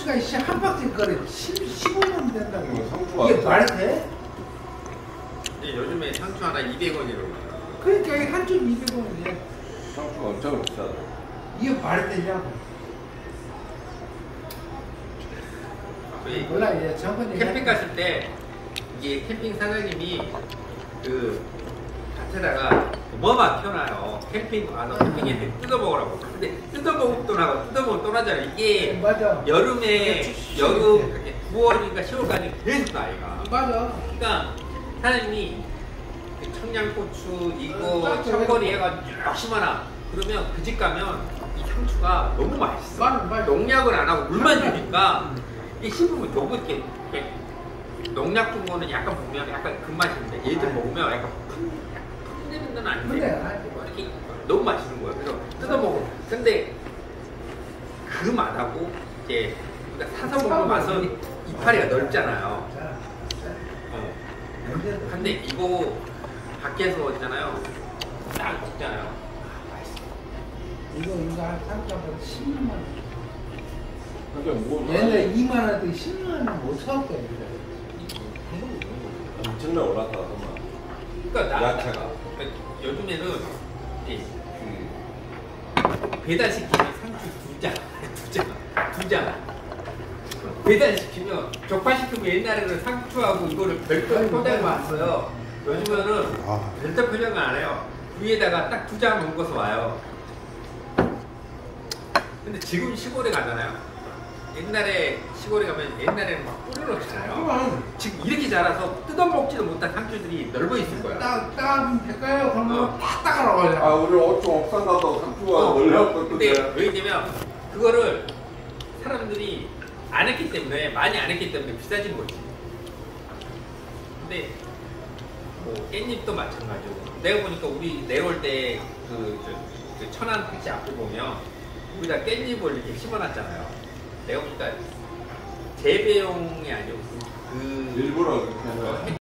상추가 한 박스 거래 15년 된다고. 상추가 이게 말이 돼? 요즘에 상추 하나 200원이라고. 그러니까 이게 한 줄 200원이지. 상추가 엄청 비싸다. 이게 말이 되냐고. 몰라, 이제 정권이. 캠핑 갔을 때, 이게 캠핑 사장님이 그 밭에다가 뭐만 켜놔요. 캠핑 와서 캠핑에 뜯어먹으라고. 근데 뜯어먹으면 또 나고 뜯어먹으면 또 나잖아요. 이게 맞아. 여름에, 여름, 9월인가 10월까지 계속 나, 얘가. 맞아. 그러니까 사장님이 청양고추 이거 청거리 해가지고 쭉 심어놔. 그러면 그 집 가면 이 상추가 너무 맛있어. 맞아. 농약을 안 하고 물만 주니까 이 씹으면 요거 이렇게 농약 준 거는 약간 보면 약간 그 맛인데 얘들 먹으면 약간 푼내는 건 아닌데 이렇게 너무 맛있는 거예요. 그래서 뜯어먹어. 근데 그 맛하고 이제 우리가 사서 먹는 맛은 이파리가 넓잖아요. 근데 이거 밖에서 있잖아요. 딱 먹잖아요. 이거 한 상가보다 10만 원. 그러니까 뭐 옛날에 2만 원대 10만 원 못 사왔거든. 엄청나 올랐다더만. 그러니까 야채가. 요즘에는 이제 배달시키면 상추 두 장. 배달시키면 족발시키면 옛날에는 상추하고 이거를 별도 포장을 왔어요. 요즘에는 별도 포장을 안 해요. 위에다가 딱 2장 얹어서 와요. 근데 지금 시골에 가잖아요. 옛날에 시골에 가면 옛날에는 막 뿌려놓잖아요. 지금 이렇게 자라서 뜯어먹지도 못한 상추들이 넓어 있을 거야. 딱 될까요? 그러면 딱 따가라고 아, 우리 옥상 가서 상추가 널려갖고 근데 왜냐면 그거를 사람들이 안 했기 때문에 많이 안 했기 때문에 비싸진 거지. 근데 뭐 깻잎도 마찬가지고 내가 보니까 우리 내려올 때 그 천안 택시 앞에 보면 우리가 깻잎을 이렇게 심어놨잖아요. 내가 보니까 재배용이 아니고 일부러 그렇게 해서